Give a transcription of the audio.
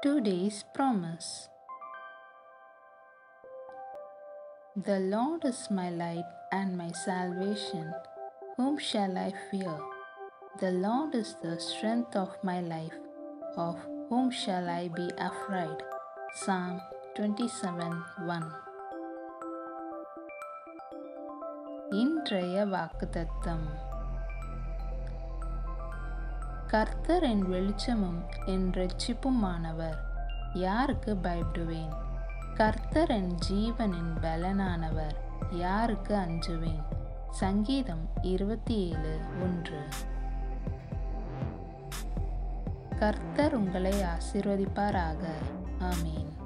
Today's promise. The Lord is my light and my salvation. Whom shall I fear? The Lord is the strength of my life. Of whom shall I be afraid? Psalm 27:1. இன்றைய வாக்குத்தத்தம். கர்த்தர் என் வெளிச்சமும் என் இரட்சிப்புமானவர், யாருக்கு பயப்படுவேன்? கர்த்தர் என் ஜீவனின் பலனானவர், யாருக்கு அஞ்சுவேன்? சங்கீதம் 27:1. கர்த்தர் உங்களை ஆசீர்வதிப்பாராக. ஆமேன்.